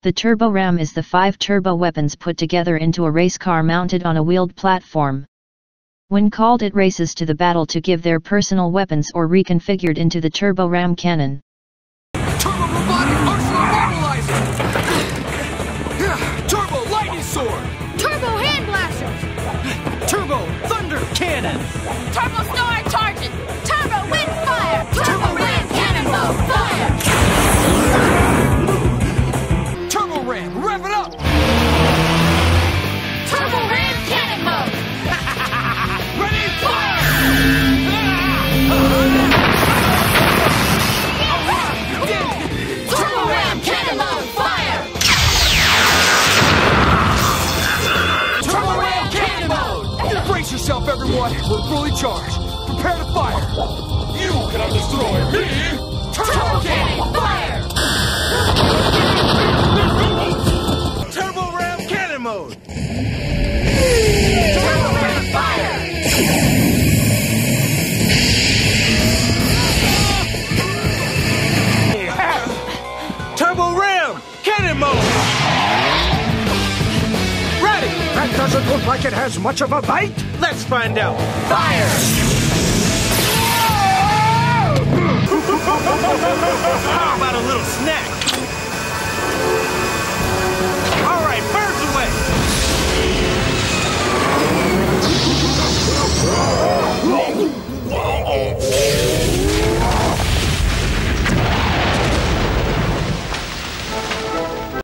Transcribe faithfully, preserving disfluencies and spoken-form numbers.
The Turbo Ram is the five turbo weapons put together into a race car mounted on a wheeled platform. When called, it races to the battle to give their personal weapons or reconfigured into the Turbo Ram cannon. Turbo Robotic Arsenal Mobilizer! Turbo Lightning Sword! Turbo Hand Blaster! Turbo Thunder Cannon! Turbo Star Charging! Turbo Wind Fire! Turbo Ram Cannonball Fire! Turbo Ram, rev it up! Turbo Ram Cannon Mode! Ready, fire! Turbo Ram Cannon Mode Fire! Turbo Ram Cannon Mode! Brace yourself, everyone! We're fully charged! Prepare to fire! You cannot destroy me! Turbo Cannon Fire! Turbo Ram Cannon Mode! Turbo Ram Fire! Turbo Ram Cannon Mode! Ready! That doesn't look like it has much of a bite. Let's find out! Fire! How about a little snack?